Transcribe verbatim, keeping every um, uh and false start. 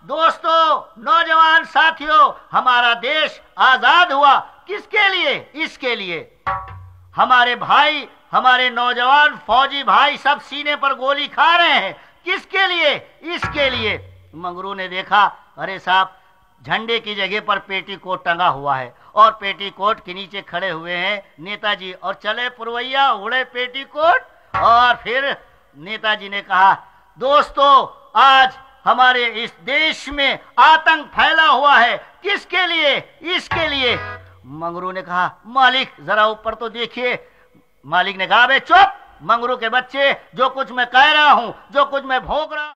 दोस्तों, नौजवान साथियों, हमारा देश आजाद हुआ किसके लिए? इसके लिए। हमारे भाई, हमारे नौजवान फौजी भाई सब सीने पर गोली खा रहे हैं, किसके लिए? इसके लिए। मंगरू ने देखा, अरे साहब, झंडे की जगह पर पेटीकोट टंगा हुआ है और पेटीकोट के नीचे खड़े हुए हैं नेताजी, और चले पुरवैया, उड़े पेटीकोट। और फिर नेताजी ने कहा, दोस्तों, आज हमारे इस देश में आतंक फैला हुआ है, किसके लिए? इसके लिए। मंगरू ने कहा, मालिक जरा ऊपर तो देखिए। मालिक ने कहा, बे चुप, मंगरू के बच्चे, जो कुछ मैं कह रहा हूं, जो कुछ मैं भोग रहा